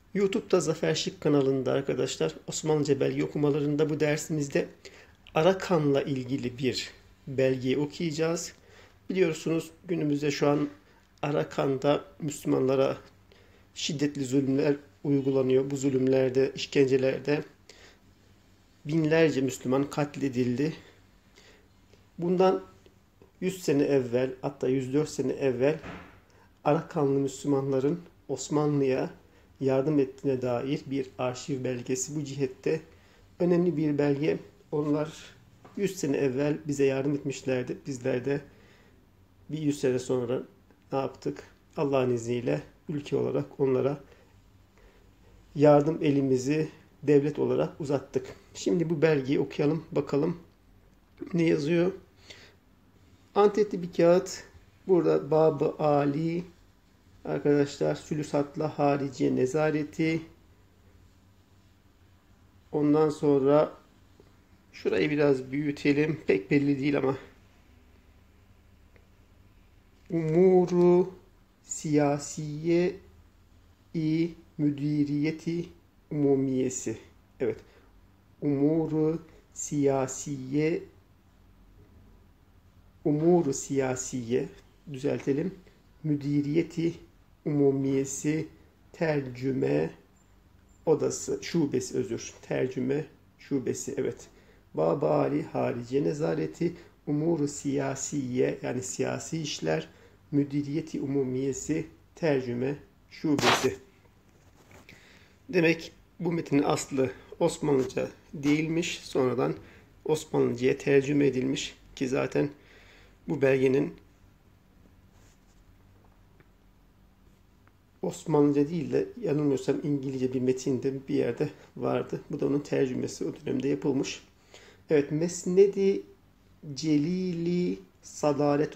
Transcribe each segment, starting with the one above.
YouTube'da Zafer Şık kanalında arkadaşlar Osmanlıca belge okumalarında bu dersimizde Arakan'la ilgili bir belgeyi okuyacağız. Biliyorsunuz günümüzde şu an Arakan'da Müslümanlara şiddetli zulümler uygulanıyor. Bu zulümlerde, işkencelerde binlerce Müslüman katledildi. Bundan 100 sene evvel, hatta 104 sene evvel Arakanlı Müslümanların Osmanlı'ya yardım ettiğine dair bir arşiv belgesi. Bu cihette önemli bir belge. Onlar 100 sene evvel bize yardım etmişlerdi. Bizler de bir 100 sene sonra ne yaptık? Allah'ın izniyle ülke olarak onlara yardım elimizi devlet olarak uzattık. Şimdi bu belgeyi okuyalım bakalım ne yazıyor. Antetli bir kağıt. Burada Bab-ı Ali arkadaşlar Sülüsat'la Hariciye Nezareti. Ondan sonra şurayı biraz büyütelim. Pek belli değil ama. Umuru siyasiye-i müdiriyeti umumiyesi. Evet. Siyasiye umuru siyasiye düzeltelim. Müdiriyeti umumiyesi tercüme odası, şubesi tercüme şubesi, evet. Bab-ı Ali Hariciye Nezareti umuru siyasiye yani siyasi işler müdiriyeti umumiyesi tercüme şubesi. Demek bu metnin aslı Osmanlıca değilmiş. Sonradan Osmanlıca'ya tercüme edilmiş ki zaten bu belgenin Osmanlıca değil de yanılmıyorsam İngilizce bir metinde bir yerde vardı. Bu da onun tercümesi o dönemde yapılmış. Evet, Mesnedi Celili Sadaret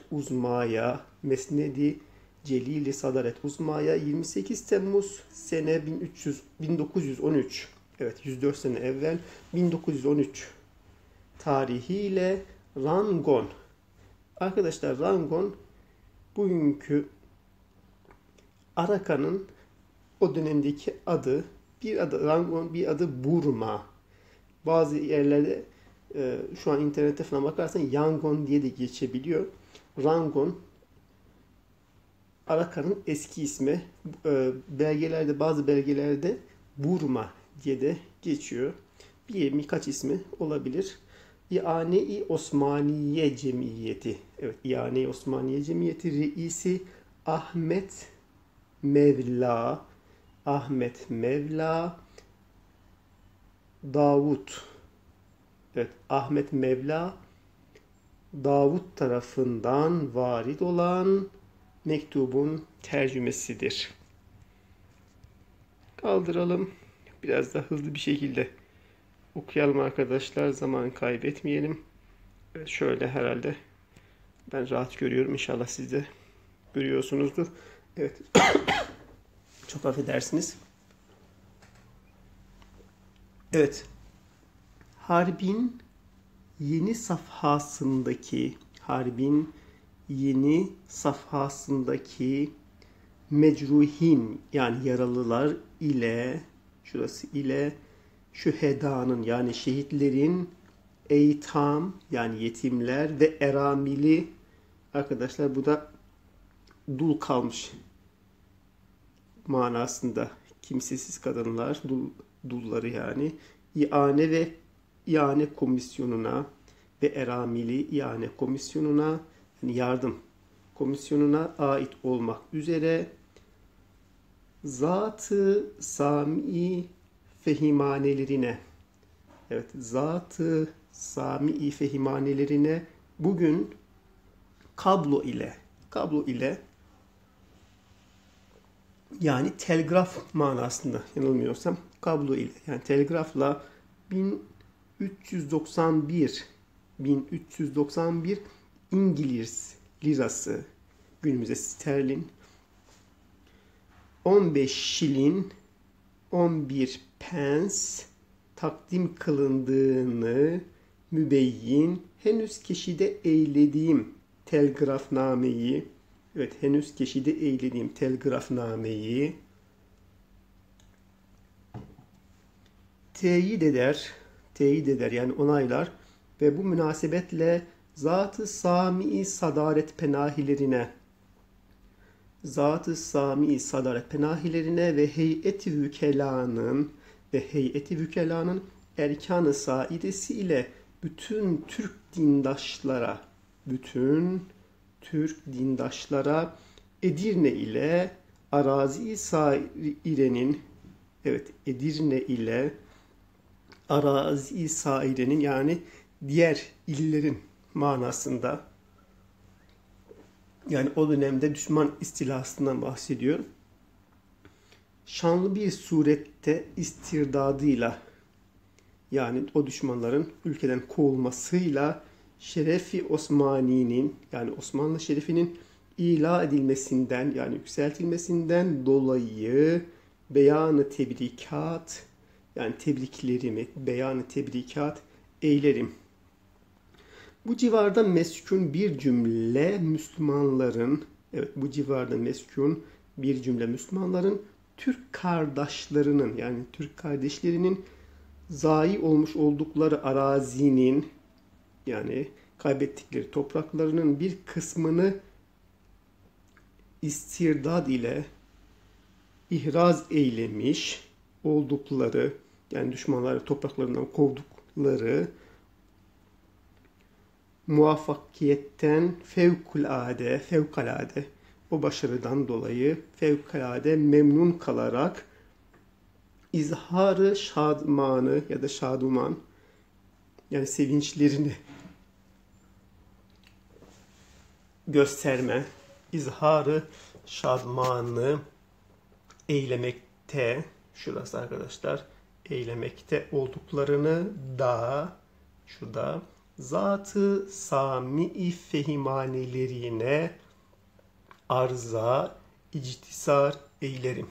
Uzma'ya 28 Temmuz sene 1913. Evet, 104 sene evvel 1913 tarihiyle Rangon. Arkadaşlar Rangon bugünkü Arakan'ın o dönemdeki adı, bir adı Rangon, bir adı Burma. Bazı yerlerde şu an internette falan bakarsan Yangon diye de geçebiliyor. Rangon Arakan'ın eski ismi. Bazı belgelerde Burma diye de geçiyor. Birkaç ismi olabilir. İane-i Osmaniye Cemiyeti. Evet, İane-i Osmaniye Cemiyeti reisi Ahmet Mevla Davut. Evet, Ahmet Mevla Davut tarafından varid olan mektubun tercümesidir. Kaldıralım. Biraz da hızlı bir şekilde okuyalım arkadaşlar. Zaman kaybetmeyelim. Evet, şöyle herhalde ben rahat görüyorum. İnşallah siz de görüyorsunuzdur. Evet. Çok affedersiniz. Evet. Harbin yeni safhasındaki mecruhin yani yaralılar ile şühedanın yani şehitlerin eytam yani yetimler ve eramili arkadaşlar bu da dul kalmış manasında kimsesiz kadınlar dulları yani İane komisyonuna ve eramili İane komisyonuna yani yardım komisyonuna ait olmak üzere Zat-ı Sami fehimanelerine bugün kablo ile yani telgraf manasında yanılmıyorsam kablo ile yani telgrafla 1391 İngiliz lirası günümüzde sterlin 15 şilin 11 pence takdim kılındığını mübeyyin henüz keşide eylediğim telgrafnameyi teyit eder yani onaylar ve bu münasebetle Zat-ı Sami Sadaret penahilerine ve heyeti vükelanın erkan-ı saidesi ile bütün Türk dindaşlara Edirne ile arazi sairenin yani diğer illerin manasında, yani o dönemde düşman istilasından bahsediyor. Şanlı bir surette istirdadıyla, yani o düşmanların ülkeden kovulmasıyla Şerefi Osmani'nin, yani Osmanlı şerefinin ila edilmesinden, yani yükseltilmesinden dolayı beyan-ı tebrikat, yani tebriklerimi beyan-ı tebrikat eylerim. Bu civarda meskun bir cümle Müslümanların Türk kardeşlerinin, yani Türk kardeşlerinin zayi olmuş oldukları arazinin, yani kaybettikleri topraklarının bir kısmını istirdad ile ihraz eylemiş oldukları, yani düşmanları topraklarından kovdukları muvaffakiyetten fevkalade o başarıdan dolayı fevkalade memnun kalarak izharı şadmanı ya da şaduman, yani sevinçlerini gösterme, izharı şadmanı eylemekte, şurası arkadaşlar, eylemekte olduklarını da şurada Zat-ı Sami fehimanelerine arza ictisar eylerim.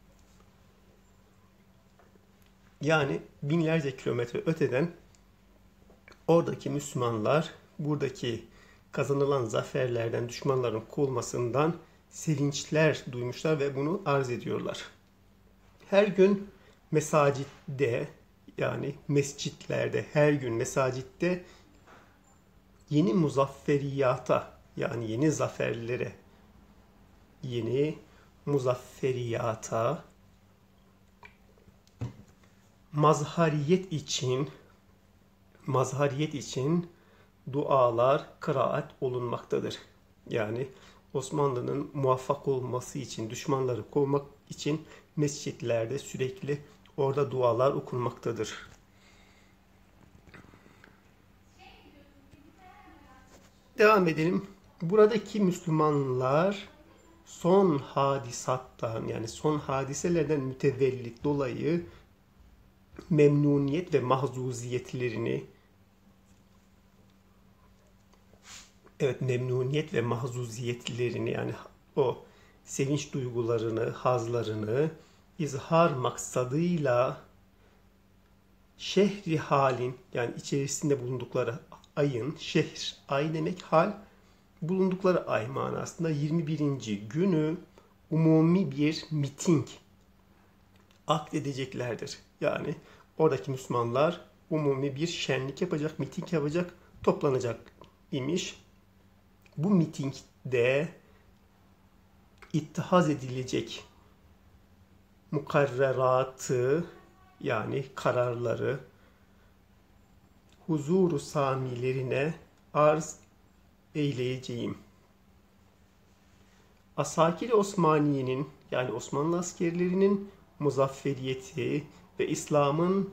Yani binlerce kilometre öteden oradaki Müslümanlar buradaki kazanılan zaferlerden, düşmanların kovulmasından sevinçler duymuşlar ve bunu arz ediyorlar. Her gün mesacit'te, yani mescitlerde, her gün mesacit'te yeni muzafferiyata, yani yeni zaferlere, yeni muzafferiyata mazhariyet için dualar kıraat olunmaktadır. Yani Osmanlı'nın muvaffak olması için, düşmanları kovmak için mescitlerde sürekli orada dualar okunmaktadır. Devam edelim. Buradaki Müslümanlar son hadisattan, yani son hadiselerden mütevellit dolayı memnuniyet ve mahzuziyetlerini, yani o sevinç duygularını, hazlarını izhar maksadıyla şehri halin, yani içerisinde bulundukları ayın, şehr, ay demek hal, bulundukları ay manasında 21. günü umumi bir miting akdedeceklerdir. Yani oradaki Müslümanlar umumi bir şenlik yapacak, miting yapacak, toplanacak imiş. Bu mitingde ittihaz edilecek mukarreratı, yani kararları huzuru samilerine arz eyleyeceğim. Asakir-i Osmaniye'nin, yani Osmanlı askerlerinin muzafferiyeti ve İslam'ın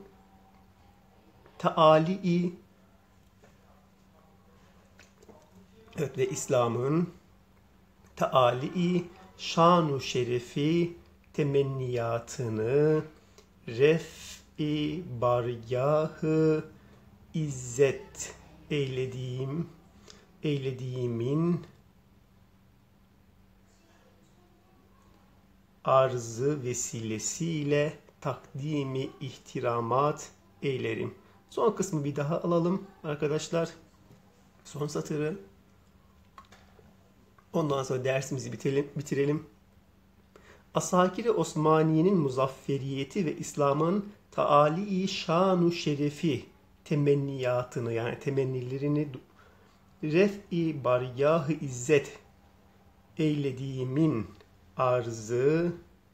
taali şanu şerefi temenniyatını ref-i bargahı izzet eylediğimin arzı vesilesiyle takdimi ihtiramat eylerim. Son kısmı bir daha alalım arkadaşlar. Son satırı. Ondan sonra dersimizi bitirelim. Asakir-i Osmaniye'nin muzafferiyeti ve İslam'ın taali şanu şerefi temenniyatını yani temennilerini ref-i baryah-ı izzet eylediğimin arzı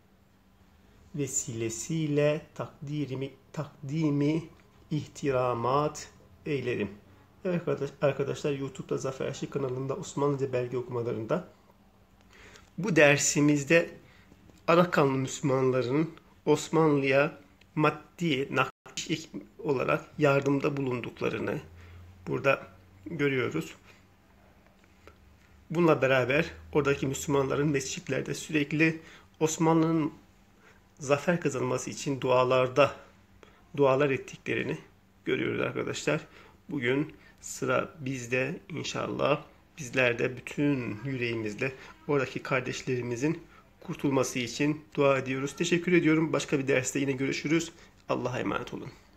vesilesiyle takdimi ihtiramat eylerim. Evet arkadaşlar, YouTube'da Zafer Aşık kanalında Osmanlıca belge okumalarında bu dersimizde Arakanlı Müslümanların Osmanlı'ya maddi nakliş olarak yardımda bulunduklarını burada görüyoruz. Bununla beraber oradaki Müslümanların mescitlerde sürekli Osmanlı'nın zafer kazanması için dualar ettiklerini görüyoruz arkadaşlar. Bugün sıra bizde inşallah. Bizler de bütün yüreğimizle oradaki kardeşlerimizin kurtulması için dua ediyoruz. Teşekkür ediyorum. Başka bir derste yine görüşürüz. Allah'a emanet olun.